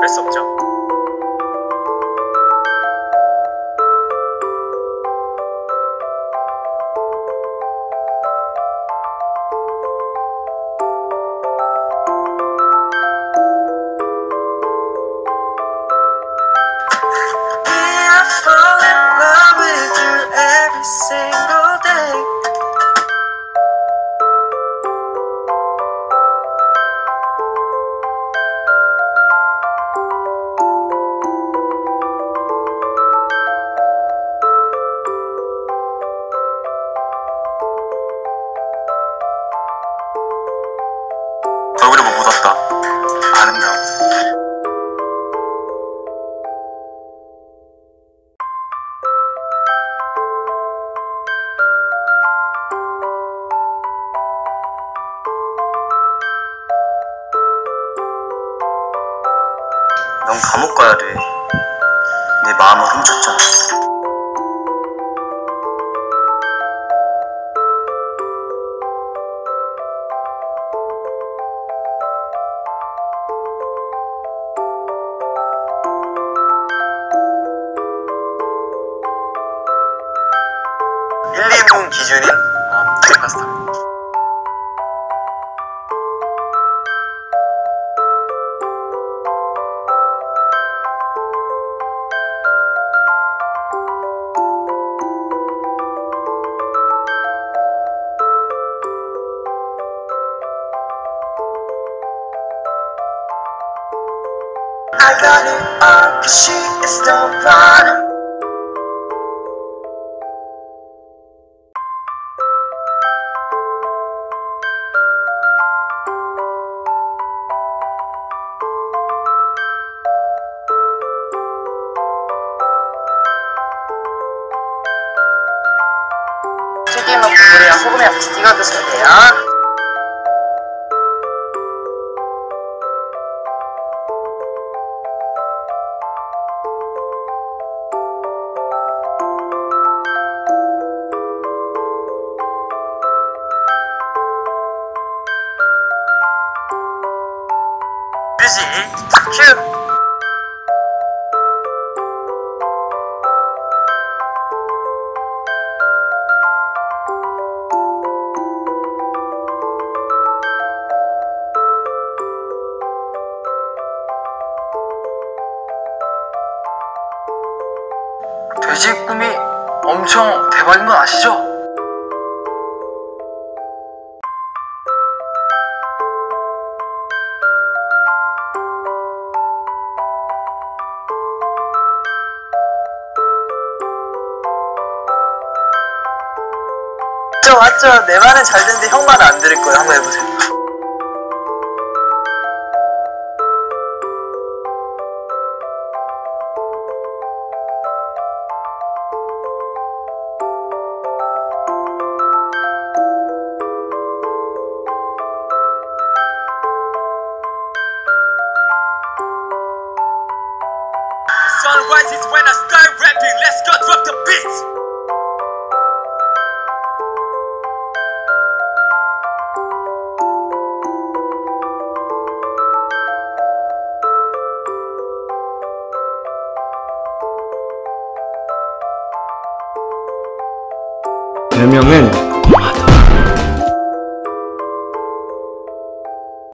뺄 수 없죠. 얼굴에 뭐 묻었다. 아름다워. 넌 감옥 가야 돼. 내 마음을 훔쳤잖아. 일리문 기준인 파스타. I got it all, cause she is the one. 튀김은 국물이랑 소금이랑 같이 찍어 드시면 돼요. 뮤직 큐! 돼지 꿈이 엄청 대박인 건 아시죠? 맞죠? 내 말은 잘 되는데 형 말은 안 들을 거예요. 한번 해보세요. Sunrise is when I start rapping. Let's go drop the beat. 별명은